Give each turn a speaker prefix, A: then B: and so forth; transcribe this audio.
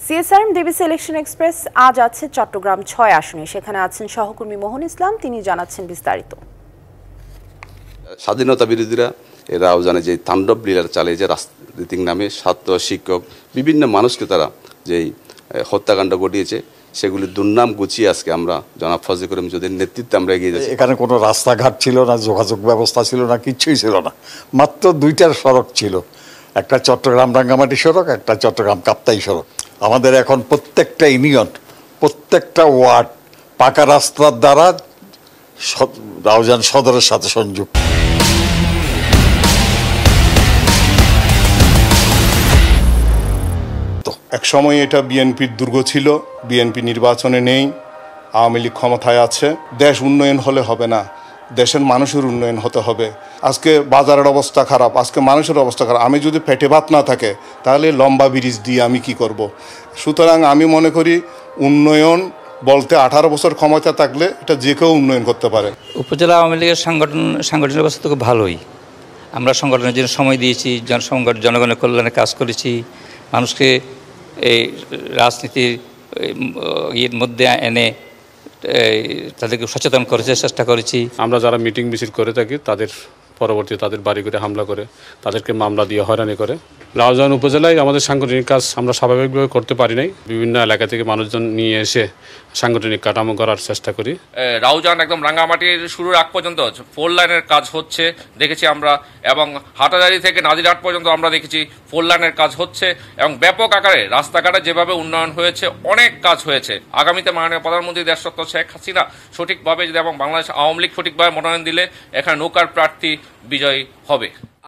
A: CSRM DBC election express আজ আছে চট্টগ্রাম ৬ আসনে। সেখানে আছেন সহকর্মী মোহন ইসলাম, তিনি জানাচ্ছেন বিস্তারিত।
B: স্বাধীনতা বিরোধীরা এরাও জানে যে তাণ্ডব লীলার চালে যে রাজনীতির নামে ছাত্র শিক্ষক বিভিন্ন মানুষকে তারা যেই হত্যাকাণ্ড ঘটিয়েছে সেগুলি দুর্নাম গুছিয়ে আজকে আমরা জনাব ফজলে করিম চৌধুরীর নেতৃত্বে আমরা এগিয়ে যাচ্ছি।
C: এখানে কোনো রাস্তাঘাট ছিল না, যোগাযোগ ব্যবস্থা ছিল না, কিচ্ছুই ছিল না। মাত্র দুইটার সড়ক ছিল, একটা চট্টগ্রাম রাঙ্গামাটি সড়ক, একটা চট্টগ্রাম কাপ্তাই সড়ক। আমাদের এখন প্রত্যেকটা ইউনিয়ন, প্রত্যেকটা ওয়ার্ড পাকা রাস্তার দ্বারা রাউজান সদরের সাথে সংযুক্ত।
D: এক সময় এটা বিএনপির দুর্গ ছিল, বিএনপি নির্বাচনে নেই, আওয়ামী লীগ ক্ষমতায় আছে। দেশ উন্নয়ন হলে হবে না, দেশের মানুষের উন্নয়ন হতে হবে। আজকে বাজারের অবস্থা খারাপ, আজকে মানুষের অবস্থা খারাপ। আমি যদি পেটে ভাত না থাকে তাহলে লম্বা ব্রিজ দিয়ে আমি কি করব। সুতরাং আমি মনে করি উন্নয়ন বলতে 18 বছর ক্ষমতা থাকলে এটা যে কেউ উন্নয়ন করতে পারে।
E: উপজেলা আওয়ামী লীগের সাংগঠনিক অবস্থা তো খুব ভালোই। আমরা সংগঠনের জন্য সময় দিয়েছি, জনগণের কল্যাণে কাজ করেছি, মানুষকে এই রাজনীতির ইয়ের মধ্যে এনে তাদেরকে সচেতন করেছে, চেষ্টা করেছি।
F: আমরা যারা মিটিং মিছিল করে থাকি তাদের পরবর্তী তাদের বাড়ি করে হামলা করে তাদেরকে মামলা দিয়ে হয়রানি করে। রাউজান উপজেলায় আমাদের সাংগঠনিক কাজ আমরা স্বাভাবিকভাবে করতে পারি নাই। বিভিন্ন এলাকা থেকে মানুষজন নিয়ে এসে সাংগঠনিক কাঠামো করার চেষ্টা করি।
G: রাউজান একদম রাঙ্গামাটির শুরুর আগ পর্যন্ত 4 লাইনের কাজ হচ্ছে দেখেছি আমরা, এবং হাটাজারি থেকে নাজিরহাট পর্যন্ত আমরা দেখেছি 4 লাইনের কাজ হচ্ছে, এবং ব্যাপক আকারে রাস্তাঘাটে যেভাবে উন্নয়ন হয়েছে, অনেক কাজ হয়েছে। আগামীতে মাননীয় প্রধানমন্ত্রী দেশরত্ন শেখ হাসিনা সঠিকভাবে যদি এবং বাংলাদেশ আওয়ামী লীগ সঠিকভাবে মনোনয়ন দিলে এখানে নৌকার প্রার্থী বিজয়ী হবে।